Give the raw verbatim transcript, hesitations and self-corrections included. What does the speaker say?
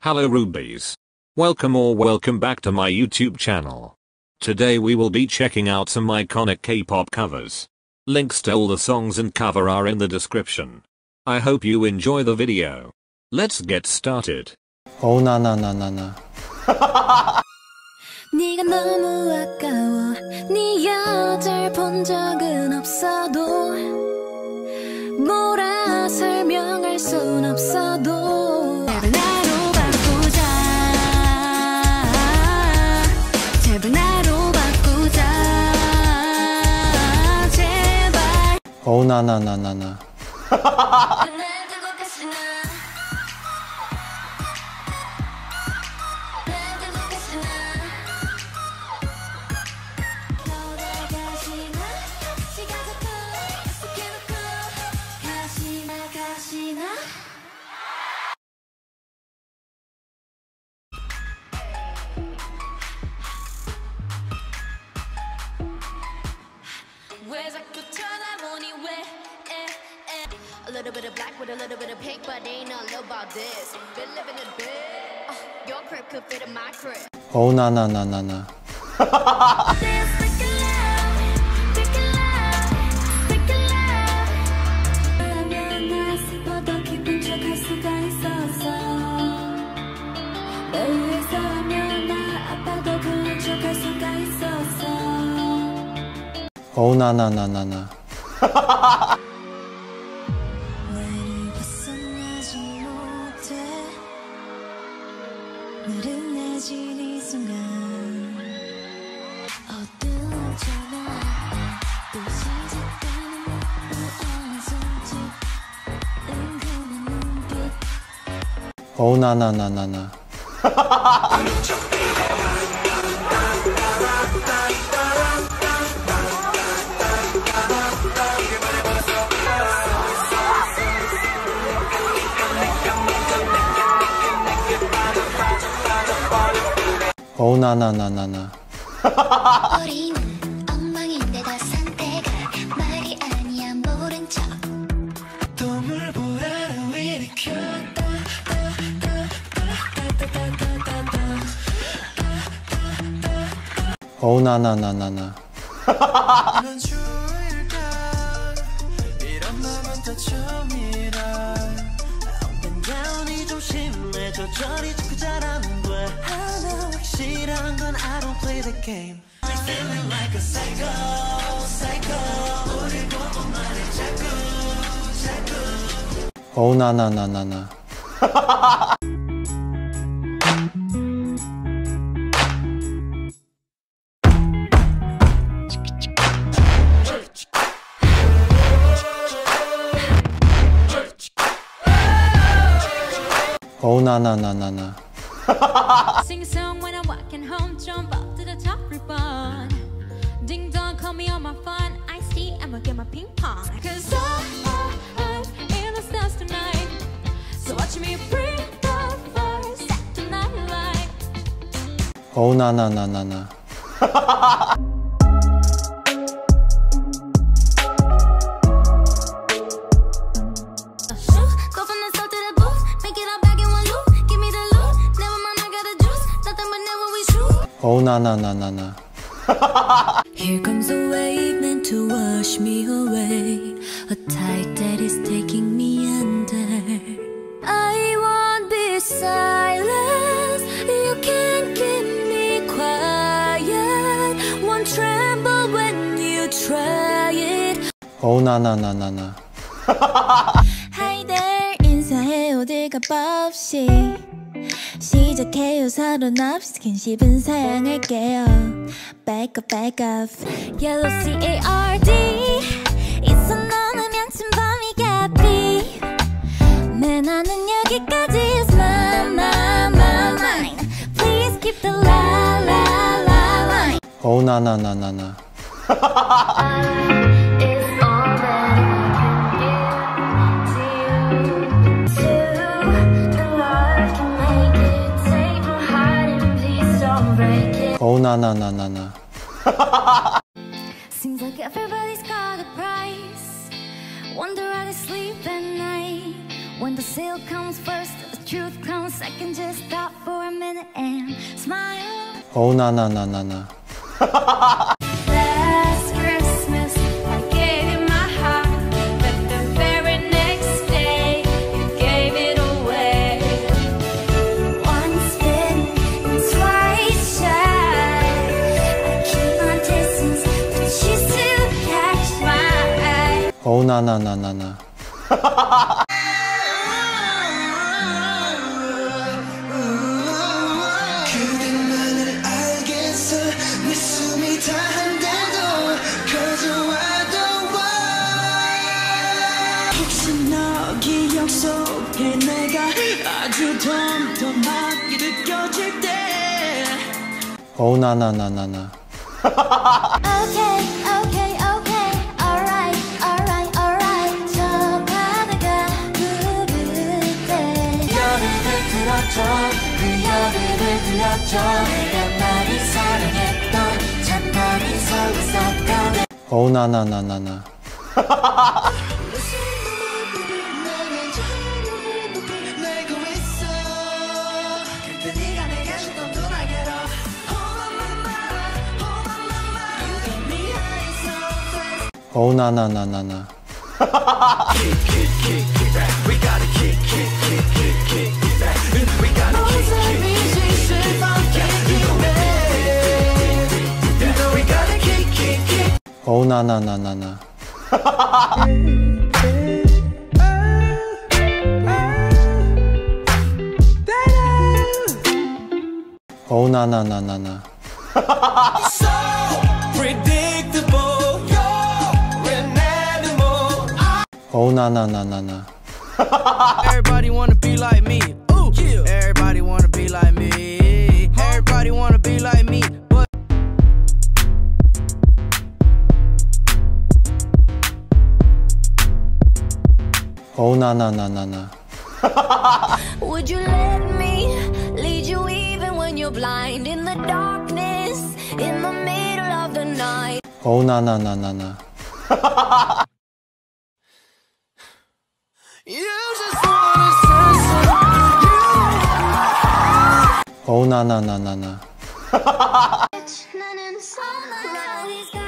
Hello rubies. Welcome or welcome back to my YouTube channel. Today we will be checking out some iconic K-pop covers. Links to all the songs and cover are in the description. I hope you enjoy the video. Let's get started. Oh na na na na na. 네가 너무 아까워 네 여자를 본 적은 없어도 뭐라 설명할 순 없어도 제발 나로 바꾸자 제발 나로 바꾸자 제발 Oh na na na na na. A little bit of black with a little bit of pink, but ain't nothing about this. Been living a bit. Uh, your crib could fit in my crib. Oh na na na na na. Oh na na na na na. 느른해진 이 순간 어두운 전화 또 시작되는 무언 손짓 은근한 눈빛 Oh na na na na na. Oh na na na na na. 우리는 엉망인데 다 상태가 말이 아니야 모른 척 동물보다는 일으켜 Oh na na na na na. 이런 맘은 다 처음이라 Up and down이 좀 심해 조절이 자꾸 잘 안 돼 하나 확실한 건 I don't play the game I'm feeling like a psycho psycho 우릴 보고 말해 자꾸 자꾸 Oh na na na na na. Oh na na na na na. Sing a song when I'm walking home, jump up to the top ribbon. Ding dong, call me on my phone. I see, I'ma get my ping pong. Cause I'm in the stars tonight. So watch me bring the fire, set the night light. Oh na na na na na. Go from the south to the booth, make it all back in one loop. Give me the loot, never mind I got the juice. Nothing but never we shoot. Oh na na na na na. Here comes a wave meant to wash me away. A tide that is taking me under. I won't be silent. You can't keep me quiet. Won't tremble when you try it. Oh na na na na na. Hi there 인사해 어딜 가 없이 시작해요 서론 없이 스킨십은 사양할게요 Back up back up Yellow C A R D 있어 너는 침범이 갚이 내 나는 여기까지 is mine mine mine mine Please keep the la la la line Oh na na na na na. It's all that I can give to you The love can make it Take my heart and please don't break it Oh na na na na na. Seems like everybody's got a price Wonder how they sleep at night When the seal comes first, the truth comes second. Just stop for a minute and smile. Oh na na na na na. Last Christmas, I gave you my heart, but the very next day, you gave it away. Once bitten and twice shy, I keep my distance, but you still catch my eye. Oh na na na na na. 그대만을 알겠어 내 숨이 다한데도 거저와도 와 혹시 너 기억 속에 내가 아주 덤덤하게 느껴질 때 Oh na na na na na. Okay, okay, okay, alright, alright, alright. 저 바다가 부를 때 여름을 들어줘 그 여름을 들려줘 내가 많이 사랑했던 참 많이 속삭던 Oh na na na na na. 내고 있어 그때 네가 내게 줬던 눈알개로 Hold on my mind, hold on my mind You got me high so fast Oh na na na na na. Kick, kick, kick, kick back We gotta kick, kick, kick, kick, kick, kick back We gotta kick, kick, kick, kick, kick back We gotta kick, kick, kick Oh na na na na na. Oh na na na na na. So predictable You're an animal Oh na na na na na. Everybody wanna be like me. Ooh, yeah. Everybody wanna be like me. Everybody wanna be like me. But Oh na na na na na. Would you let me lead you even when you're blind? In the darkness, in the middle of the night. Oh na na na na na. You just wanna say something Oh na na na na na. 나는 all my